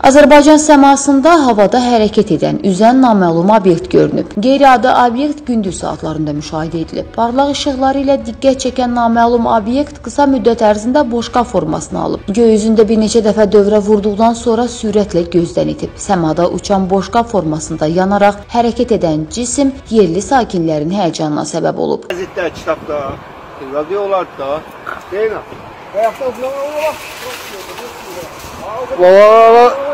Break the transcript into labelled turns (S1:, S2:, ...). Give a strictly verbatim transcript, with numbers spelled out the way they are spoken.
S1: Azərbaycan səmasında havada hərəkət edən, üzən naməlum obyekt görünüb. Qeyri-adi obyekt gündüz saatlarında müşahidə edilib. Parlaq işıqları ilə diqqət çəkən naməlum obyekt qısa müddət ərzində boşqa formasını alıb. Göy üzündə bir neçə dəfə dövrə vurduqdan sonra sürətlə gözdən itib. Səmada uçan boşqa formasında yanaraq hərəkət edən cisim yerli sakinlərin həyəcanına səbəb olub.
S2: Qəzetdə, kitabda, radiolarda, deyil mi? Ayaqda oxuyan,